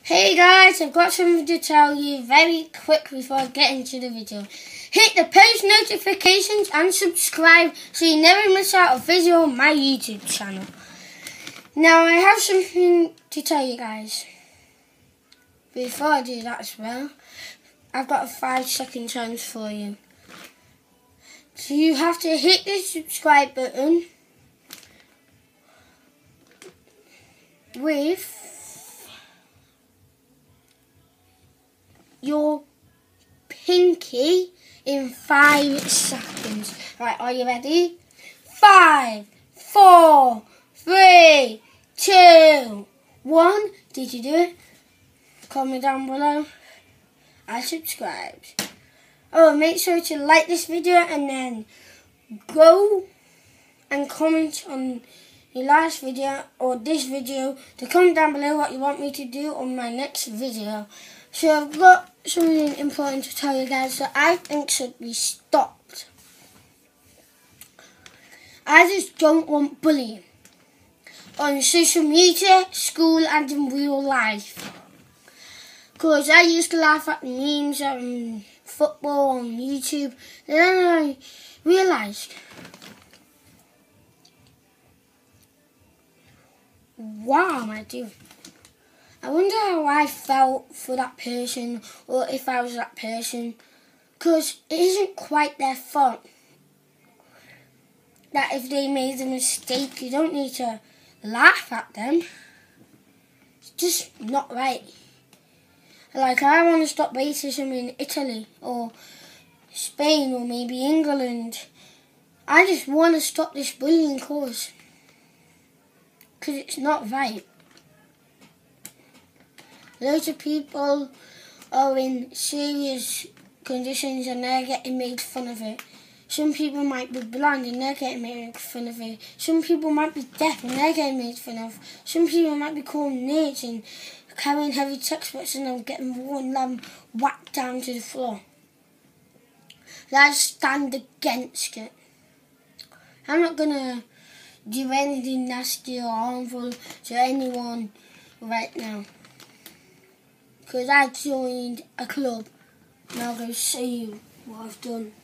Hey guys, I've got something to tell you very quick before I get into the video. Hit the post notifications and subscribe so you never miss out a video on my YouTube channel. Now I have something to tell you guys. Before I do that as well, I've got a 5-second challenge for you. So you have to hit the subscribe button with your pinky in 5 seconds. Right, are you ready? 5, 4, 3, 2, 1. Did you do it? Comment down below. I subscribed. Oh, make sure to like this video and then go and comment on the last video or this video to comment down below what you want me to do on my next video. So I've got something important to tell you guys that I think should be stopped. I just don't want bullying on social media, school and in real life. Because I used to laugh at memes and football on YouTube. Then I realised, what am I doing? I wonder how I felt for that person, or if I was that person, because it isn't quite their fault. That if they made a mistake, you don't need to laugh at them. It's just not right. Like, I want to stop racism in Italy, or Spain, or maybe England. I just want to stop this bullying cause, because it's not right. Loads of people are in serious conditions and they're getting made fun of it. Some people might be blind and they're getting made fun of it. Some people might be deaf and they're getting made fun of. Some people might be called nerds and carrying heavy textbooks and then getting one lamb whacked down to the floor. I stand against it. I'm not going to do anything nasty or harmful to anyone right now. Because I joined a club and I'll go show you what I've done.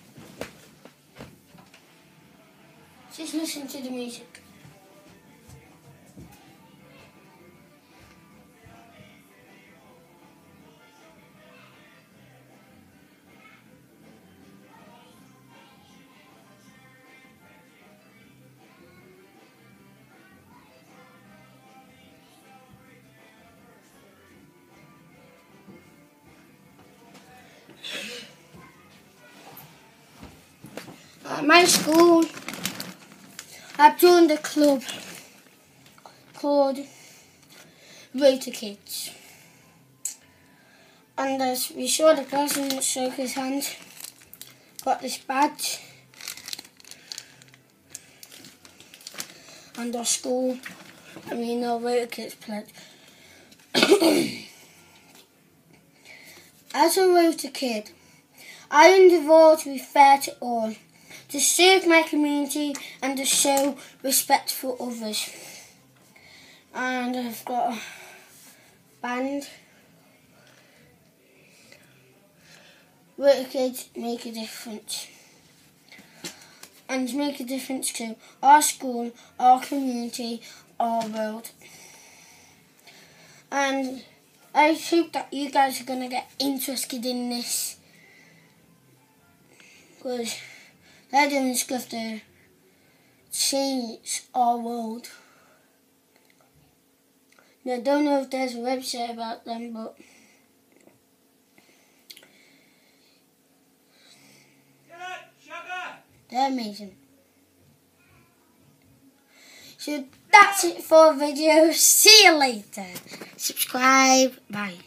Just listen to the music. At my school, I've joined a club called Rota Kids. And as we saw the person shook his hand, got this badge, and our school, our Rota Kids pledge. As a Rota Kid, I endeavour to be fair to all, to serve my community and to show respect for others. And I've got a band. Rota Kids make a difference. And make a difference to our school, our community, our world. And I hope that you guys are going to get interested in this. Because they're doing stuff to change our world. Now, I don't know if there's a website about them, but they're amazing. So that's it for the video. See you later. Subscribe. Bye.